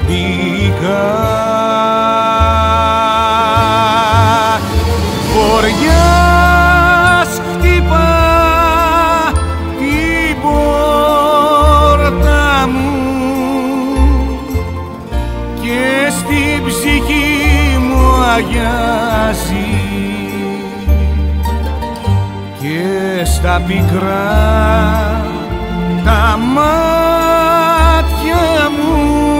μπήκα. Βοριάς χτυπά την πόρτα μου και στην ψυχή μου αγιάζει και στα πικρά τα μάτια μου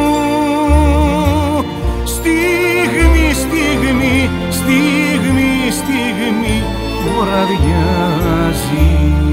στιγμή, στιγμή, στιγμή, στιγμή βραδιάζει.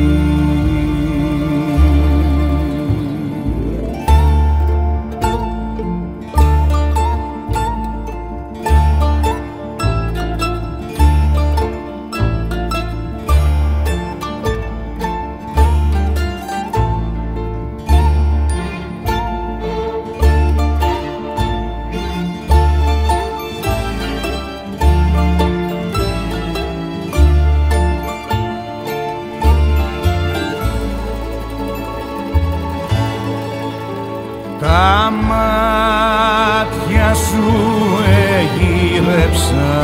Τα μάτια σου εγύρεψα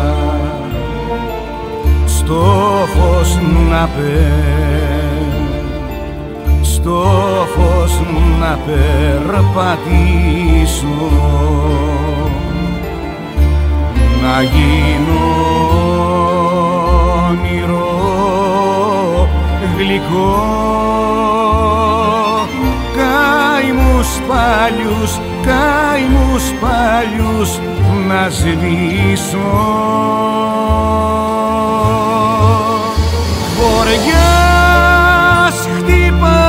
στο φως στο φως να περπατήσω, να γίνω όνειρο γλυκό. Καημούς παλιούς να σβήσω. Βοριάς χτυπά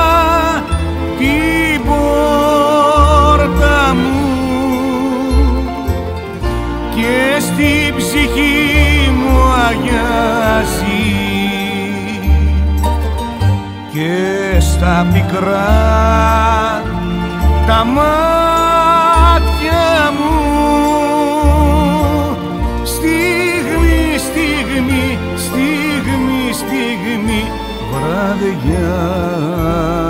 την πόρτα μου και στην ψυχή μου αγιάζει και στα πικρά τα μάτια μου στιγμή, στιγμή, στιγμή, στιγμή βραδιάζει.